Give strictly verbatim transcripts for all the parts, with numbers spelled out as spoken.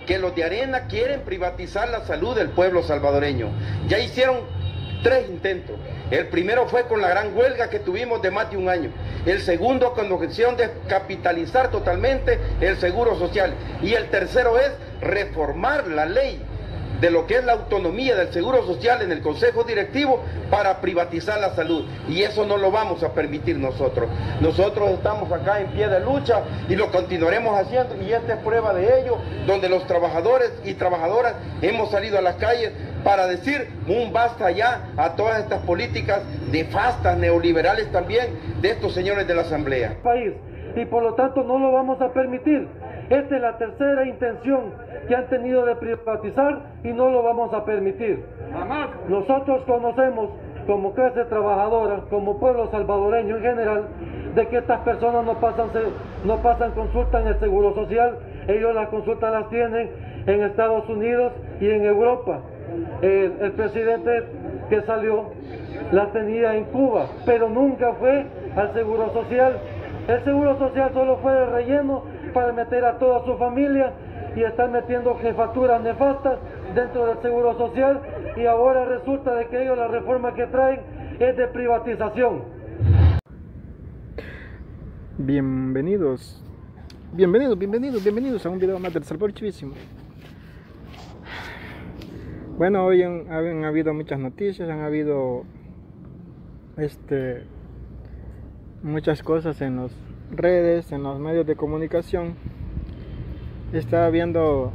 que los de Arena quieren privatizar la salud del pueblo salvadoreño. Ya hicieron tres intentos. El primero fue con la gran huelga que tuvimos de más de un año. El segundo con la quisieron descapitalizar totalmente el seguro social. Y el tercero es reformar la ley de lo que es la autonomía del seguro social en el consejo directivo para privatizar la salud, y eso no lo vamos a permitir nosotros. Nosotros estamos acá en pie de lucha y lo continuaremos haciendo, y esta es prueba de ello, donde los trabajadores y trabajadoras hemos salido a las calles para decir un basta ya a todas estas políticas nefastas, neoliberales también, de estos señores de la Asamblea. País, y por lo tanto no lo vamos a permitir. Esta es la tercera intención que han tenido de privatizar y no lo vamos a permitir. Nosotros conocemos como clase trabajadora, como pueblo salvadoreño en general, de que estas personas no pasan, no pasan consulta en el Seguro Social. Ellos las consultas las tienen en Estados Unidos y en Europa. El, el presidente que salió las tenía en Cuba, pero nunca fue al Seguro Social. El Seguro Social solo fue de relleno para meter a toda su familia y están metiendo jefaturas nefastas dentro del Seguro Social, y ahora resulta de que ellos la reforma que traen es de privatización. Bienvenidos, bienvenidos, bienvenidos, bienvenidos a un video más del Salvador Chivísimo. Bueno, hoy han, han habido muchas noticias, han habido este muchas cosas en las redes, en los medios de comunicación. Estaba viendo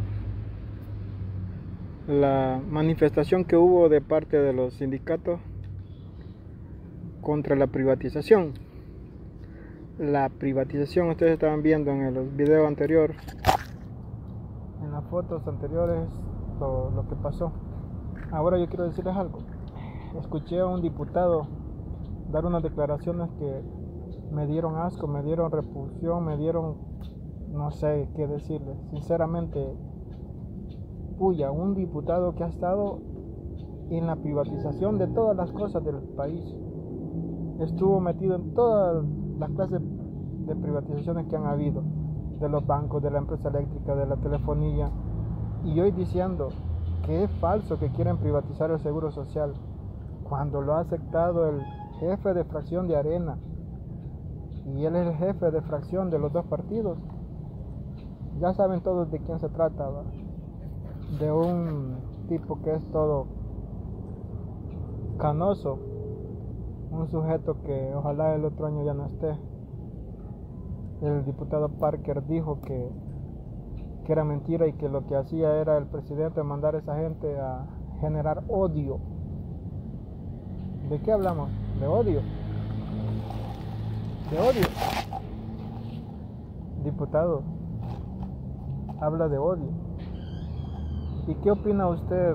la manifestación que hubo de parte de los sindicatos contra la privatización. La privatización, ustedes estaban viendo en el video anterior, en las fotos anteriores, lo, lo que pasó. Ahora yo quiero decirles algo. Escuché a un diputado dar unas declaraciones que me dieron asco, me dieron repulsión, me dieron, no sé qué decirles. Sinceramente, puya, un diputado que ha estado en la privatización de todas las cosas del país. Estuvo metido en todas las clases de privatizaciones que han habido, de los bancos, de la empresa eléctrica, de la telefonía. Y hoy diciendo que es falso que quieren privatizar el seguro social, cuando lo ha aceptado el jefe de fracción de Arena, y él es el jefe de fracción de los dos partidos. Ya saben todos de quién se trata, ¿va? De un tipo que es todo canoso, un sujeto que ojalá el otro año ya no esté. El diputado Parker dijo que, que era mentira y que lo que hacía era el presidente mandar a esa gente a generar odio. ¿De qué hablamos? De odio. De odio. Diputado, habla de odio. ¿Y qué opina usted?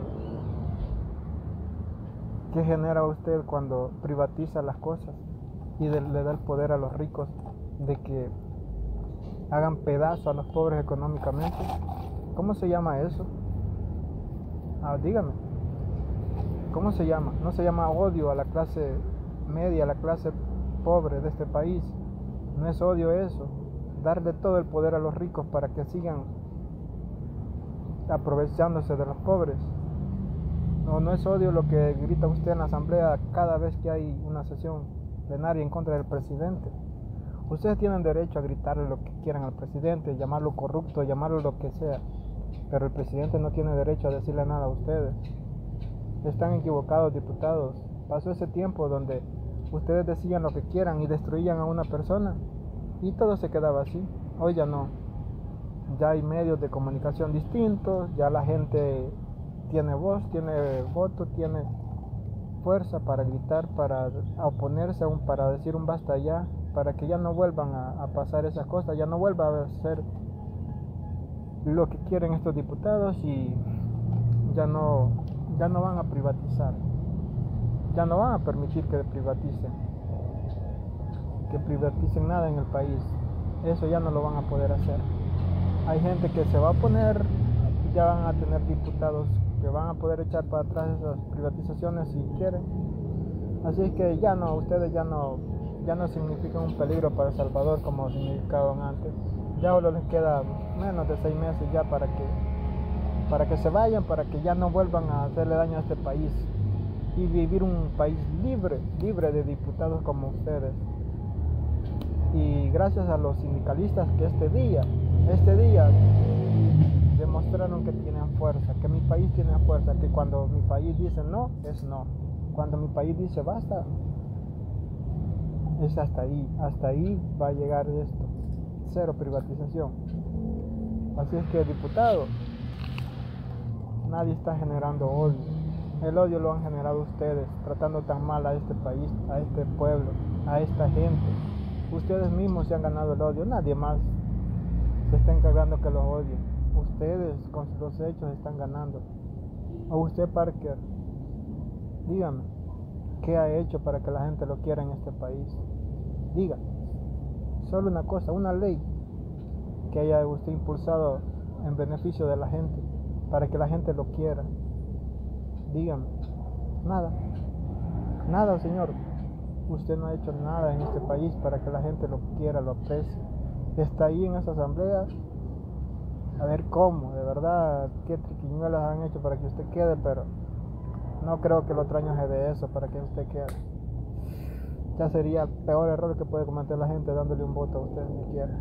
¿Qué genera usted cuando privatiza las cosas y de, le da el poder a los ricos de que hagan pedazo a los pobres económicamente? ¿Cómo se llama eso? Ah, dígame. ¿Cómo se llama? No se llama odio a la clase media, a la clase pobre de este país. No es odio eso. Darle todo el poder a los ricos para que sigan aprovechándose de los pobres. No, no es odio lo que grita usted en la asamblea cada vez que hay una sesión plenaria en contra del presidente. Ustedes tienen derecho a gritarle lo que quieran al presidente, llamarlo corrupto, llamarlo lo que sea, pero el presidente no tiene derecho a decirle nada a ustedes. Están equivocados, diputados. Pasó ese tiempo donde ustedes decían lo que quieran y destruían a una persona y todo se quedaba así. Hoy ya no. Ya hay medios de comunicación distintos, ya la gente tiene voz, tiene voto, tiene fuerza para gritar, para oponerse, aún para decir un basta ya, para que ya no vuelvan a, a pasar esas cosas, ya no vuelva a ser lo que quieren estos diputados y ya no, ya no van a privatizar, ya no van a permitir que privaticen, que privaticen nada en el país. Eso ya no lo van a poder hacer. Hay gente que se va a oponer, ya van a tener diputados que van a poder echar para atrás esas privatizaciones si quieren. Así que ya no, ustedes ya no, ya no significan un peligro para El Salvador como significaban antes. Ya solo les queda menos de seis meses ya para que para que se vayan, para que ya no vuelvan a hacerle daño a este país y vivir un país libre, libre de diputados como ustedes. Y gracias a los sindicalistas que este día, este día demostraron que tienen fuerza, que mi país tiene fuerza, que cuando mi país dice no, es no. Cuando mi país dice basta, es hasta ahí, hasta ahí va a llegar esto. Cero privatización. Así es que, diputado, nadie está generando odio. El odio lo han generado ustedes, tratando tan mal a este país, a este pueblo, a esta gente. Ustedes mismos se han ganado el odio, nadie más se está encargando que los odien. Ustedes con los hechos están ganando. O usted, Parker, dígame, ¿qué ha hecho para que la gente lo quiera en este país? Diga, solo una cosa, una ley que haya usted impulsado en beneficio de la gente, para que la gente lo quiera. Dígame, nada, nada, señor. Usted no ha hecho nada en este país para que la gente lo quiera, lo aprecie. Está ahí en esa asamblea, a ver cómo, de verdad, qué triquiñuelas han hecho para que usted quede, pero no creo que el otro año se dé eso para que usted quede. Ya sería el peor error que puede cometer la gente dándole un voto a usted ni quiera.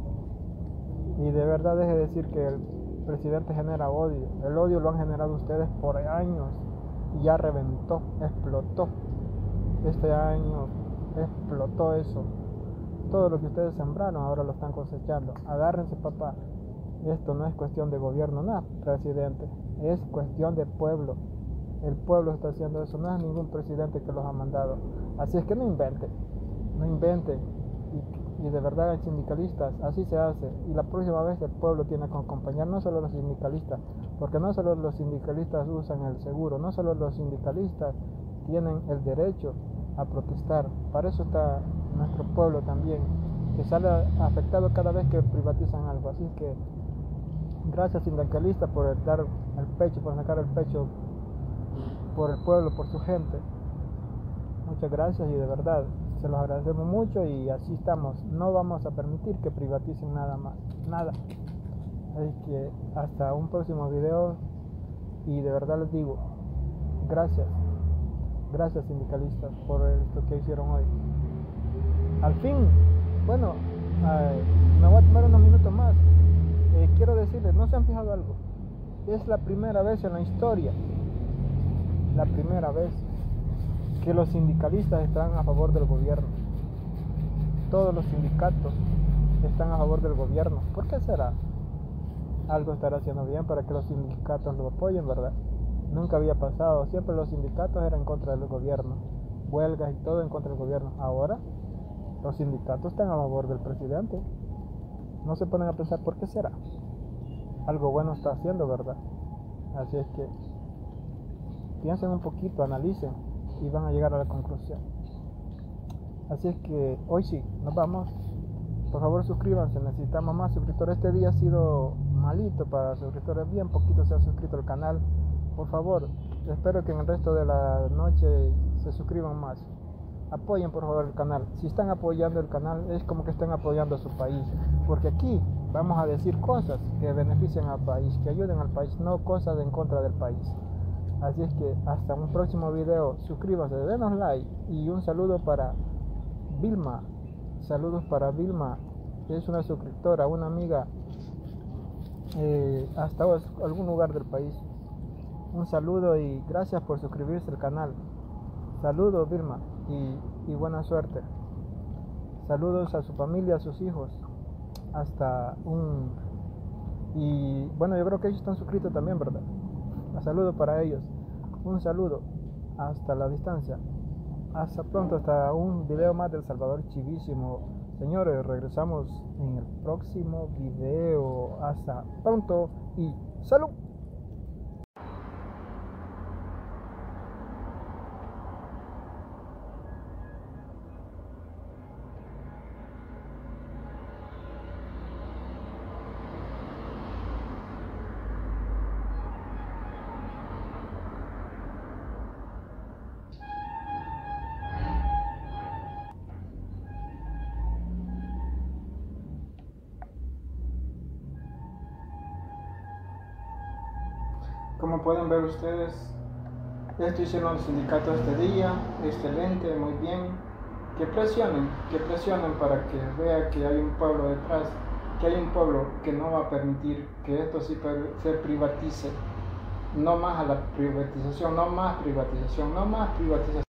Y de verdad deje de decir que el presidente genera odio. El odio lo han generado ustedes por años y ya reventó, explotó. Este año explotó eso. Todo lo que ustedes sembraron ahora lo están cosechando. Agárrense, papá. Esto no es cuestión de gobierno, no, presidente. Es cuestión de pueblo. El pueblo está haciendo eso. No es ningún presidente que los ha mandado. Así es que no inventen. No inventen. Y, y de verdad, sindicalistas, así se hace. Y la próxima vez el pueblo tiene que acompañar, no solo los sindicalistas. Porque no solo los sindicalistas usan el seguro. No solo los sindicalistas tienen el derecho a protestar. Para eso está nuestro pueblo también, que sale afectado cada vez que privatizan algo. Así que gracias, sindicalistas, por dar el pecho, por sacar el pecho por el pueblo, por su gente. Muchas gracias y de verdad se los agradecemos mucho y así estamos. No vamos a permitir que privaticen nada más, nada. Así que hasta un próximo video y de verdad les digo, gracias. Gracias, sindicalistas, por esto que hicieron hoy. Al fin, bueno, eh, me voy a tomar unos minutos más. Eh, quiero decirles, ¿no se han fijado algo? Es la primera vez en la historia, la primera vez que los sindicalistas están a favor del gobierno. Todos los sindicatos están a favor del gobierno. ¿Por qué será? Algo estará haciendo bien para que los sindicatos lo apoyen, ¿verdad? Nunca había pasado, siempre los sindicatos eran en contra del gobierno, huelgas y todo en contra del gobierno. Ahora los sindicatos están a favor del presidente. No se ponen a pensar por qué será. Algo bueno está haciendo, ¿verdad? Así es que piensen un poquito, analicen y van a llegar a la conclusión. Así es que hoy sí, nos vamos. Por favor, suscríbanse, necesitamos más suscriptores. Este día ha sido malito para suscriptores, bien poquitos se han suscrito al canal. Por favor, espero que en el resto de la noche se suscriban más. Apoyen por favor el canal. Si están apoyando el canal es como que están apoyando a su país. Porque aquí vamos a decir cosas que beneficien al país, que ayuden al país, no cosas en contra del país. Así es que hasta un próximo video. Suscríbanse, denos like y un saludo para Vilma. Saludos para Vilma, que es una suscriptora, una amiga eh, hasta algún lugar del país. Un saludo y gracias por suscribirse al canal. Saludos, Vilma, y, y buena suerte. Saludos a su familia, a sus hijos. Hasta un... Y bueno, yo creo que ellos están suscritos también, ¿verdad? Un saludo para ellos. Un saludo hasta la distancia. Hasta pronto, hasta un video más del Salvador Chivísimo. Señores, regresamos en el próximo video. Hasta pronto y ¡salud! Como pueden ver ustedes, esto hicieron los sindicatos este día, excelente, muy bien. Que presionen, que presionen para que vea que hay un pueblo detrás, que hay un pueblo que no va a permitir que esto sí se privatice. No más a la privatización, no más privatización, no más privatización.